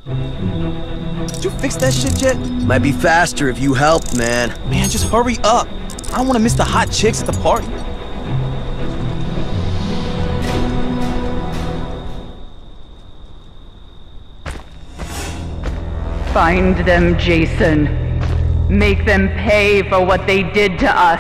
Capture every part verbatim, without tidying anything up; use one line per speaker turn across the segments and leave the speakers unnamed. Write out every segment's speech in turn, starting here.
Did you fix that shit yet?
Might be faster if you helped, man.
Man, just hurry up. I don't want to miss the hot chicks at the party.
Find them, Jason. Make them pay for what they did to us.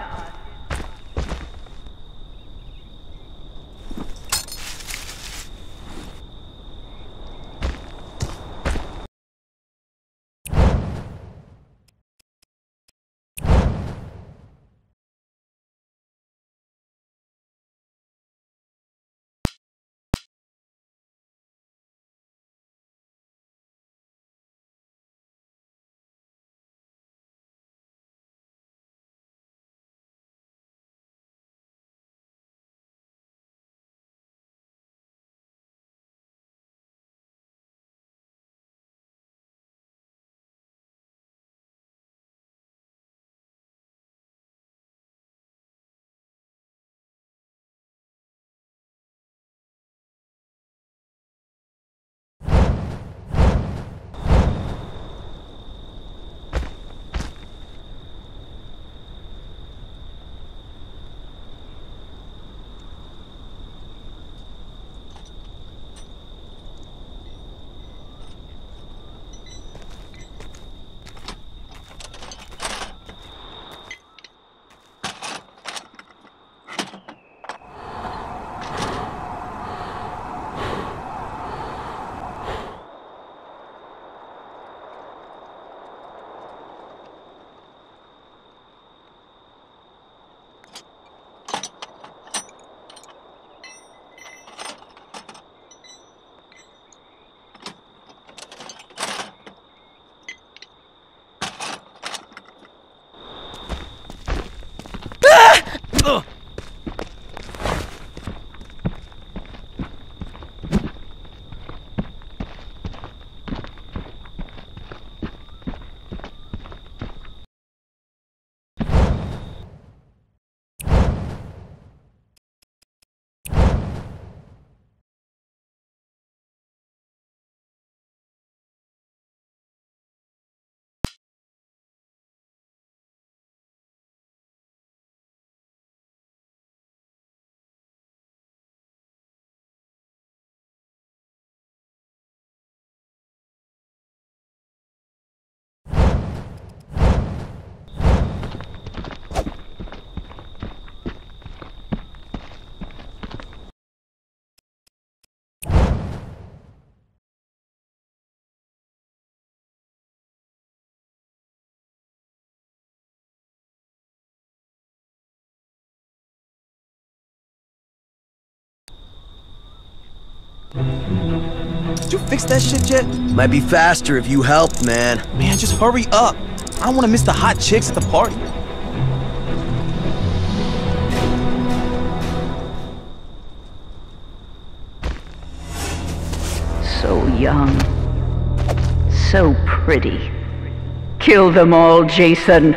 Ugh. Did you fix that shit yet?
Might be faster if you helped, man.
Man, just hurry up. I don't want to miss the hot chicks at the party.
So young. So pretty. Kill them all, Jason.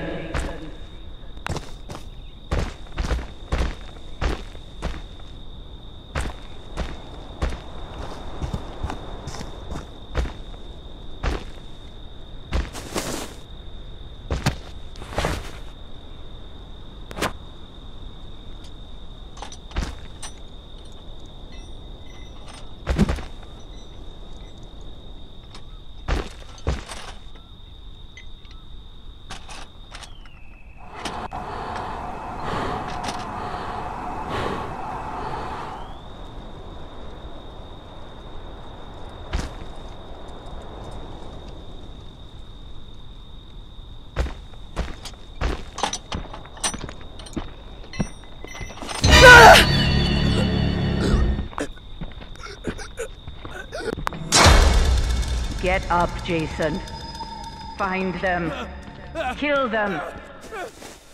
Get up, Jason. Find them. Kill them.